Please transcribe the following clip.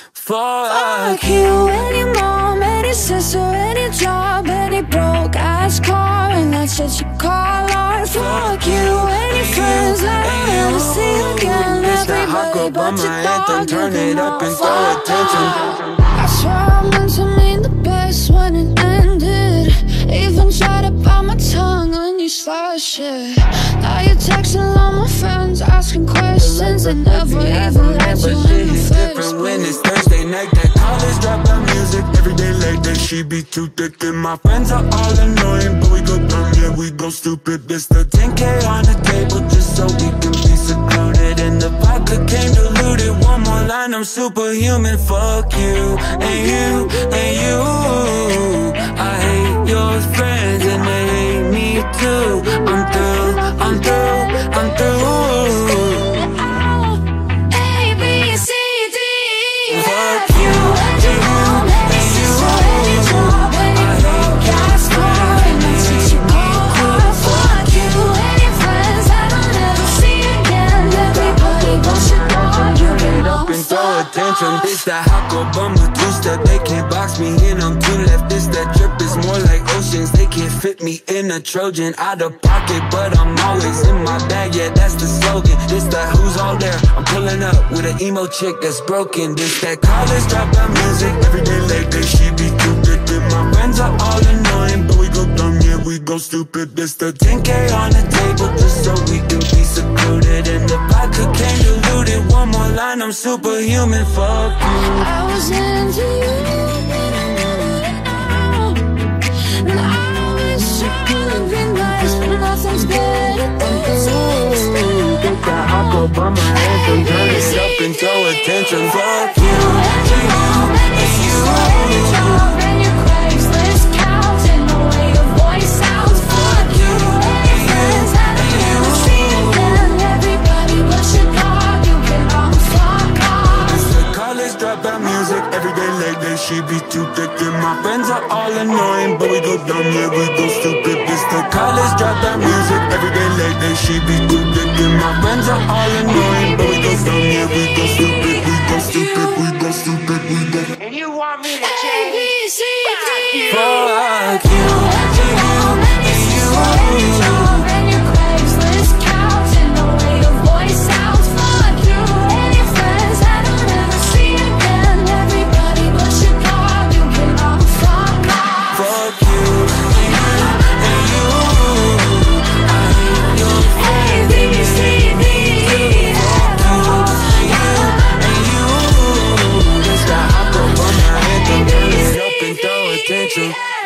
Fuck you, any mom, any sister, any job, any broke ass car, and that's what you call art. Fuck you, any friends that I'll never see again. Everybody but your dog, turn it up and throw attention. I swear I meant to mean the best when it ended. Even tried to bite my tongue when you slash it. Now you're texting all my friends, asking questions, and never even let you in the first place. When it's Thursday night, that college dropout music. Every day late, that she be too thick. And my friends are all annoying, but we go dumb, yeah, we go stupid. This the 10K on the table, just so we can be secluded. And the vodka came diluted. One more line, I'm superhuman. Fuck you, and you, and you. I hate your friends, and they hate me too. I'm through, I'm through, I'm through. It's that hot girl bummer two-step. They can't box me in, I'm too left. This that drip is more like oceans. They can't fit me in a Trojan. Out of pocket, but I'm always in my bag. Yeah, that's the slogan. This that who's all there. I'm pulling up with an emo chick that's broken. This that college dropout music. Every day late, that she be too good. My friends are all annoying, but we go dumb, yeah, we go stupid. This the 10K on the table, just so we can be secluded. And the vodka came diluted. One more line, I'm superhuman. Fuck you. I was into you, but I never know. And I always try to be nice, but nothing's better than you. Get that hot girl by my anthem, turn it up and throw attention. Fuck you, and you, and you. She be too thick and my friends are all annoying, but we go dumb, yeah, we go stupid. This the college dropout music. Every day late, that she be too thick and my friends are all annoying, but we go dumb, yeah, we go stupid. We go stupid, we go stupid, we go. And you want me to change? Fuck you, and you, and you. Attention.